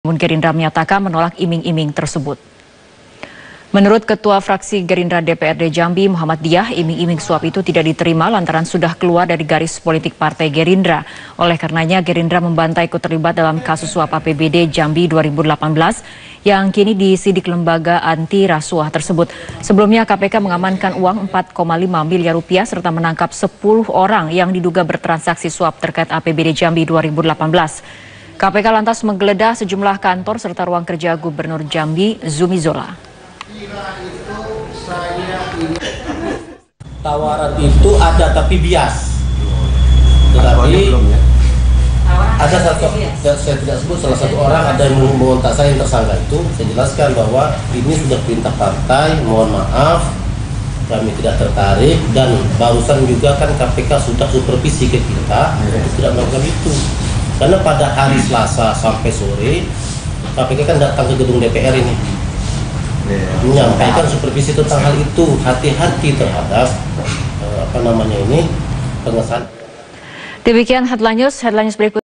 Namun Gerindra menyatakan menolak iming-iming tersebut. Menurut Ketua Fraksi Gerindra DPRD Jambi Muhammad Diah, iming-iming suap itu tidak diterima lantaran sudah keluar dari garis politik Partai Gerindra. Oleh karenanya Gerindra membantah ikut terlibat dalam kasus suap APBD Jambi 2018 yang kini disidik lembaga anti rasuah tersebut. Sebelumnya KPK mengamankan uang 4,5 miliar rupiah serta menangkap 10 orang yang diduga bertransaksi suap terkait APBD Jambi 2018. KPK lantas menggeledah sejumlah kantor serta ruang kerja Gubernur Jambi Zumi Zola. Tawaran itu ada tapi bias. Tetapi ada satu, saya tidak sebut salah satu orang ada yang mengontak saya yang tersangka itu. Saya jelaskan bahwa ini sudah perintah partai, mohon maaf, kami tidak tertarik dan barusan juga kan KPK sudah supervisi ke kita untuk tidak melakukan itu. Karena pada hari Selasa sampai sore KPK kan datang ke gedung DPR ini menyampaikan supervisi tentang hal itu, hati-hati terhadap pengesahan. Demikian headline news berikut.